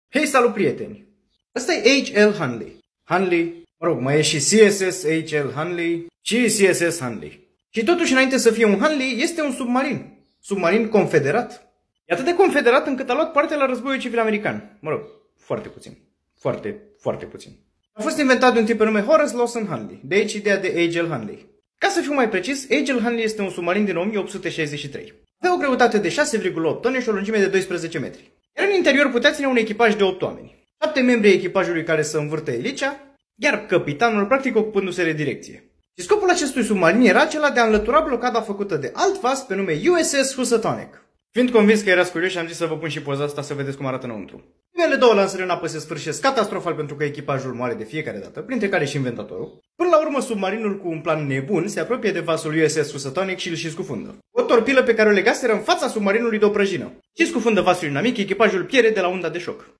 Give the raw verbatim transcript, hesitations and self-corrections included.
Hei, salut prieteni! Ăsta e H L Hunley. Hunley, mă rog, mai e și C S S H L Hunley și C S S Hunley. Și totuși, înainte să fie un Hunley, este un submarin. Submarin confederat. E atât de confederat încât a luat parte la războiul civil american. Mă rog, foarte puțin. Foarte, foarte puțin. A fost inventat de un tip pe nume Horace Lawson Hunley. De aici ideea de H L Hunley. Ca să fiu mai precis, H L Hunley este un submarin din o mie opt sute șaizeci și trei. Avea o greutate de șase virgulă opt tone și o lungime de doisprezece metri. Iar în interior putea ține un echipaj de opt oameni. șapte membri ai echipajului care să învârtă elicea, iar capitanul practic ocupându-se de direcție. Și scopul acestui submarin era acela de a înlătura blocada făcută de alt vas pe nume U S S Housatonic. Fiind convins că erați curioși, am zis să vă pun și poza asta să vedeți cum arată înăuntru. Primele două lansări în apă se sfârșesc catastrofal pentru că echipajul moare de fiecare dată, printre care și inventatorul. Până la urmă, submarinul cu un plan nebun se apropie de vasul U S S Housatonic și îl și scufundă. O torpilă pe care o legaseră în fața submarinului de o prăjină. Și scufundă vasul inamic, echipajul pierde de la unda de șoc.